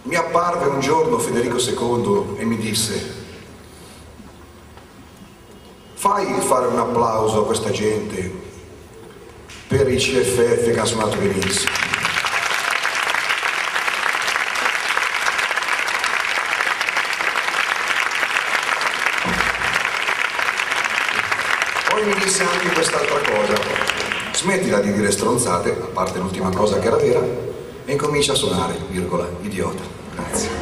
mi apparve un giorno Federico II e mi disse: fai fare un applauso a questa gente per i CFF che ha suonato benissimo. Poi mi disse anche quest'altra cosa: smettila di dire stronzate, a parte l'ultima cosa che era vera, e incomincia a suonare, virgola, idiota. Grazie.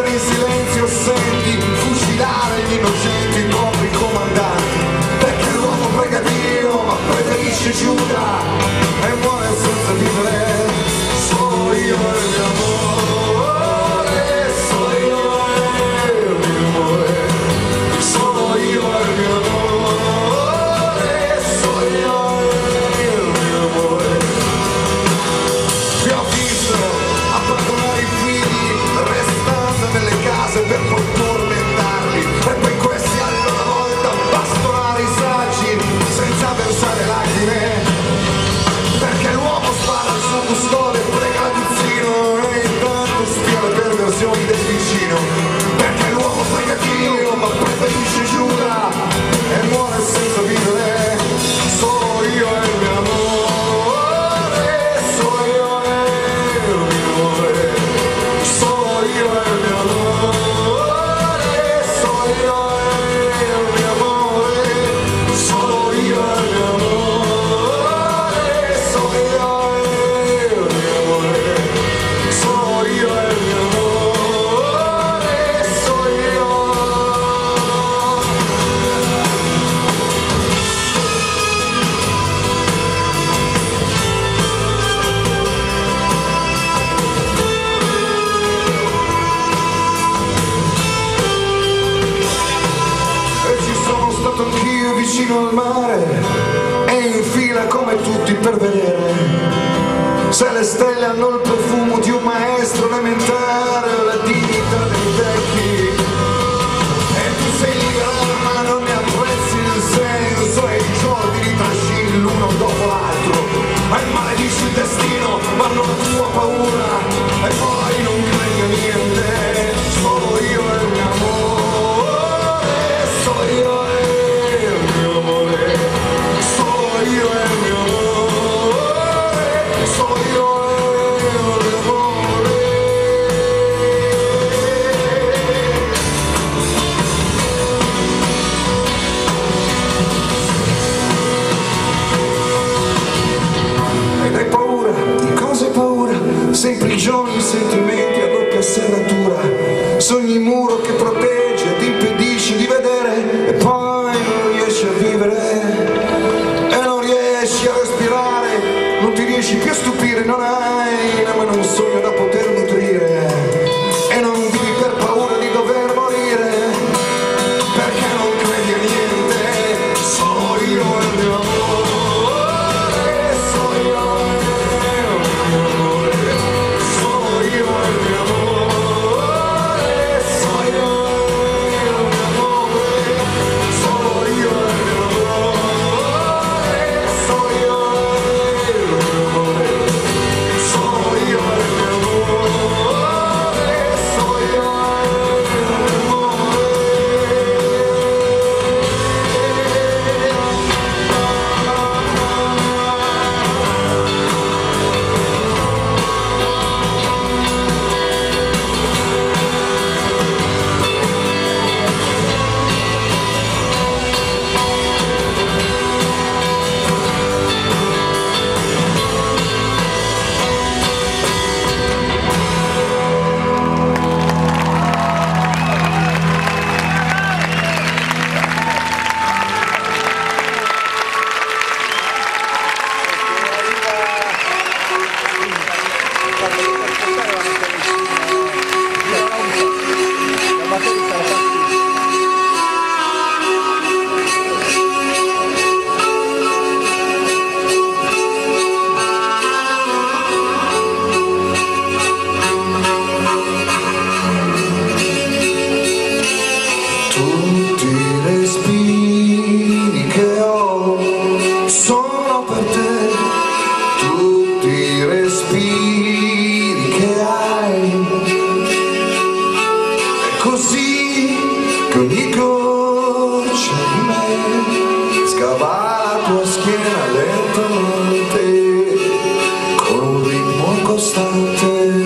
restano in silenzio, senti fucilare gli innocenti, i propri comandanti, perché l'uomo prega Dio ma preferisce Giuda e muore senza vivere. Solo io e il mio amore, solo io e il mio amore, solo io e il mio amore, solo io e il mio amore. Vi ho visto abbandonare i figli restando nelle case per poi tormentarli e poi questi a loro volta bastonare i saggi senza versare lacrime, perché l'uomo spara al suo custode, prega l'aguzzino e intanto spia le perversioni del vicino, perché l'uomo prega Dio ma preferisce Giuda e muore senza vivere. Solo io e il mio amore, solo io e il mio amore, solo io e il mio amore, solo io e il mio amore, solo io e il mio amore, solo io e il mio amore, solo io e il mio amore, solo io. E ci sono stato anch'io vicino al mare e in fila come tutti per vedere se le stelle hanno il profumo di un maestro elementare o la dignità dei vecchi. E tu sei libero ma non ne apprezzi il senso e i giorni li trascini l'uno dopo l'altro e maledici il destino ma non la tua paura e poi non credi a niente. Solo io e il mio amore, solo io e il mio amore, solo io e il mio amore, solo io e il mio amore. Ed hai paura, di cosa hai paura? Sei in prigione, i sentimenti a doppia serratura, sogni il muro che protegge, ti impedisci di vedere e poi non riesci a vivere e non riesci a respirare, non ti riesci più a stupire, non hai nemmeno un sogno da poter nutrire e non vivi per paura di dover morire perché non credi a niente. Solo io e il mio amore, solo io e il mio amore, solo io e il mio amore, solo io e il mio amore, solo io e il mio amore, solo io e il mio amore, solo io e il mio amore, solo io e il mio amore. Tutti i respiri che ho sono per te, tutti i respiri che hai, è così che ogni goccia di me scava la tua schiena lentamente con un ritmo costante.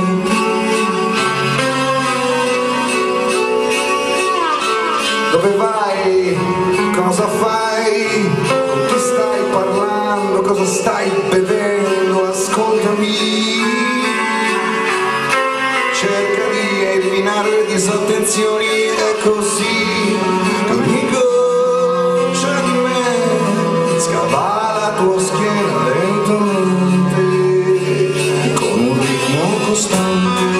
Dove vai? Cosa fai? Con chi stai parlando? Cosa stai bevendo? Ascoltami, cerca di eliminare le disattenzioni. È così che ogni goccia di me scava la tua schiena lentamente con un ritmo costante.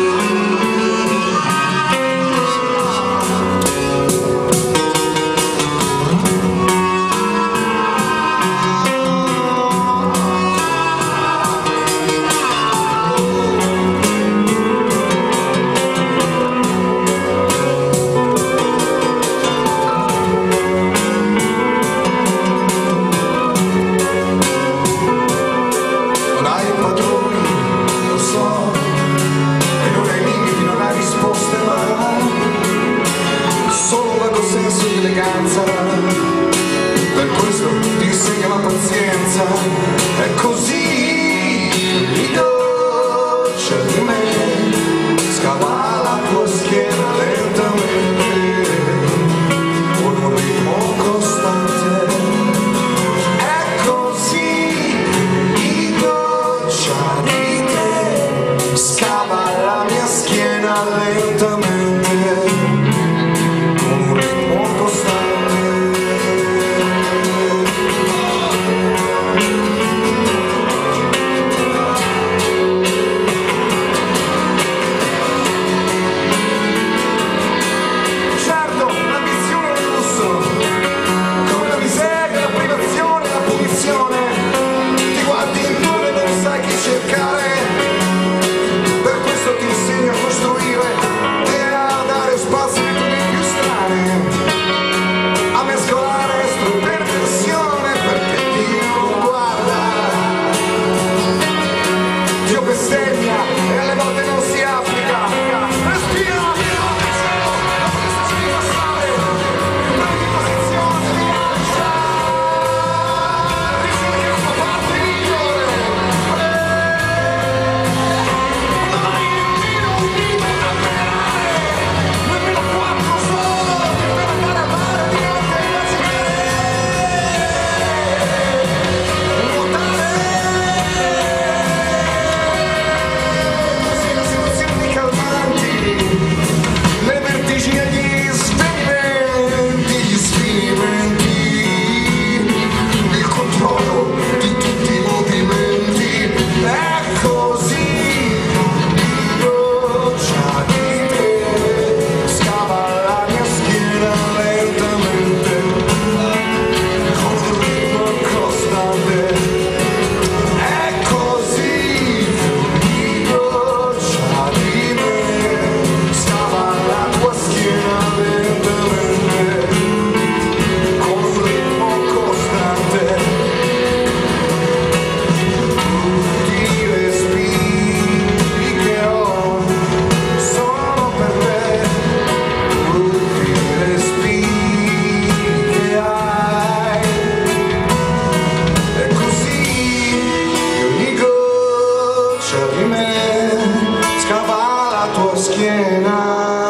Per questo ti insegna la pazienza. È così di goccia di me scava la tua schiena lentamente con un ritmo costante. È così di goccia di te scava la mia schiena lentamente con un ritmo costante. E alle volte non si applica. Respira, lasciami passare, prendi posizione, rilascia, ricerca la tua parte migliore. Domani nemmeno un dito da pedalare, nemmeno quattro soldi per andare a mare di notte e immaginare nuotare. Scava la tua schiena